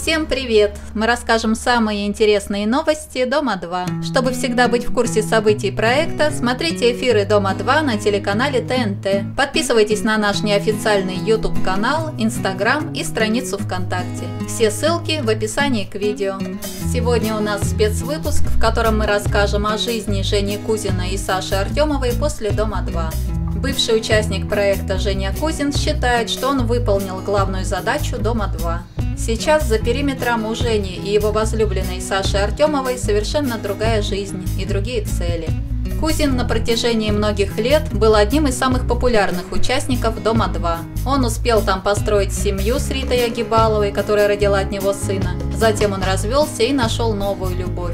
Всем привет! Мы расскажем самые интересные новости Дома-2. Чтобы всегда быть в курсе событий проекта, смотрите эфиры Дома-2 на телеканале ТНТ. Подписывайтесь на наш неофициальный YouTube-канал, Instagram и страницу ВКонтакте. Все ссылки в описании к видео. Сегодня у нас спецвыпуск, в котором мы расскажем о жизни Жени Кузина и Саши Артемовой после Дома-2. Бывший участник проекта Женя Кузин считает, что он выполнил главную задачу Дома-2. Сейчас за периметром у Жени и его возлюбленной Саши Артемовой совершенно другая жизнь и другие цели. Кузин на протяжении многих лет был одним из самых популярных участников Дома-2. Он успел там построить семью с Ритой Агибаловой, которая родила от него сына. Затем он развелся и нашел новую любовь.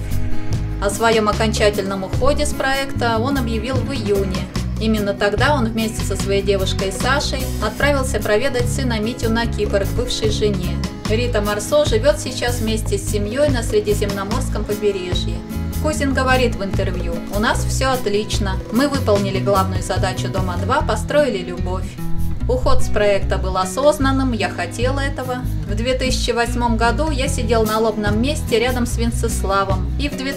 О своем окончательном уходе с проекта он объявил в июне. Именно тогда он вместе со своей девушкой Сашей отправился проведать сына Митю на Кипр к бывшей жене. Рита Марсо живет сейчас вместе с семьей на Средиземноморском побережье. Кузин говорит в интервью: «У нас все отлично, мы выполнили главную задачу Дома-2, построили любовь. Уход с проекта был осознанным, я хотел этого. В 2008 году я сидел на лобном месте рядом с Венцеславом, и в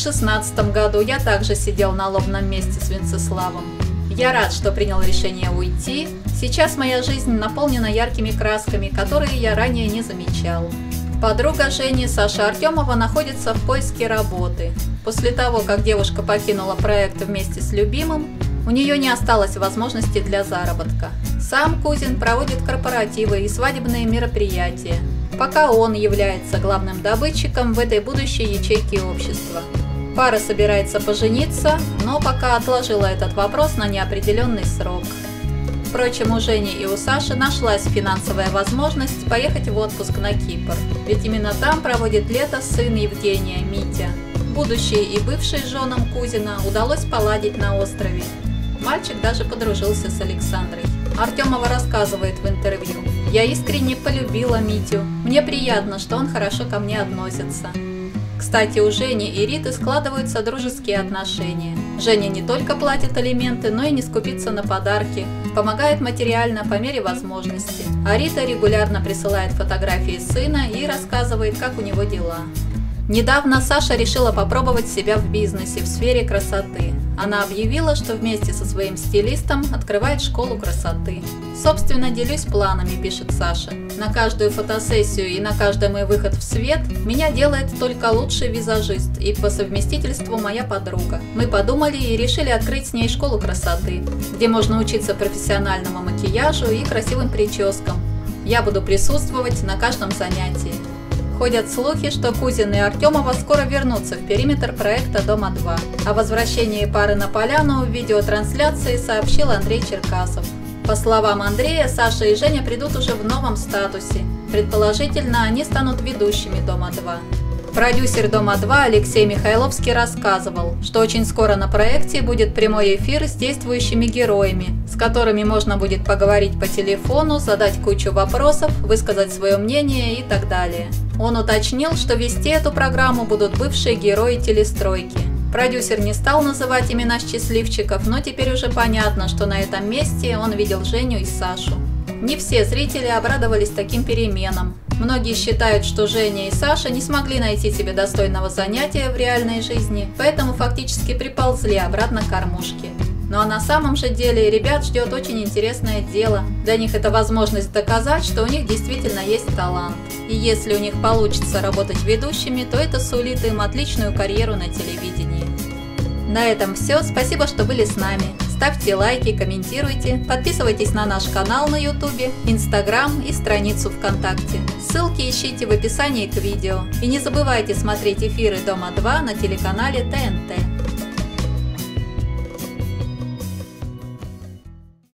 2016 году я также сидел на лобном месте с Венцеславом. Я рад, что принял решение уйти. Сейчас моя жизнь наполнена яркими красками, которые я ранее не замечал». Подруга Жени, Саша Артемова, находится в поиске работы. После того, как девушка покинула проект вместе с любимым, у нее не осталось возможности для заработка. Сам Кузин проводит корпоративы и свадебные мероприятия, пока он является главным добытчиком в этой будущей ячейке общества. Пара собирается пожениться, но пока отложила этот вопрос на неопределенный срок. Впрочем, у Жени и у Саши нашлась финансовая возможность поехать в отпуск на Кипр, ведь именно там проводит лето сын Евгения, Митя. Будущей и бывшей женам Кузина удалось поладить на острове. Мальчик даже подружился с Александрой. Артемова рассказывает в интервью: «Я искренне полюбила Митю. Мне приятно, что он хорошо ко мне относится». Кстати, у Жени и Риты складываются дружеские отношения. Женя не только платит алименты, но и не скупится на подарки, помогает материально по мере возможности. А Рита регулярно присылает фотографии сына и рассказывает, как у него дела. Недавно Саша решила попробовать себя в бизнесе в сфере красоты. Она объявила, что вместе со своим стилистом открывает школу красоты. «Собственно, делюсь планами», – пишет Саша. «На каждую фотосессию и на каждый мой выход в свет меня делает только лучший визажист и по совместительству моя подруга. Мы подумали и решили открыть с ней школу красоты, где можно учиться профессиональному макияжу и красивым прическам. Я буду присутствовать на каждом занятии». Ходят слухи, что Кузин и Артемова скоро вернутся в периметр проекта Дома-2. О возвращении пары на поляну в видеотрансляции сообщил Андрей Черкасов. По словам Андрея, Саша и Женя придут уже в новом статусе. Предположительно, они станут ведущими Дома-2. Продюсер Дома-2 Алексей Михайловский рассказывал, что очень скоро на проекте будет прямой эфир с действующими героями, с которыми можно будет поговорить по телефону, задать кучу вопросов, высказать свое мнение и так далее. Он уточнил, что вести эту программу будут бывшие герои телестройки. Продюсер не стал называть имена счастливчиков, но теперь уже понятно, что на этом месте он видел Женю и Сашу. Не все зрители обрадовались таким переменам. Многие считают, что Женя и Саша не смогли найти себе достойного занятия в реальной жизни, поэтому фактически приползли обратно к кормушке. Ну а на самом же деле ребят ждет очень интересное дело. Для них это возможность доказать, что у них действительно есть талант. И если у них получится работать ведущими, то это сулит им отличную карьеру на телевидении. На этом все. Спасибо, что были с нами. Ставьте лайки, комментируйте, подписывайтесь на наш канал на YouTube, Instagram и страницу ВКонтакте. Ссылки ищите в описании к видео. И не забывайте смотреть эфиры Дома-2 на телеканале ТНТ.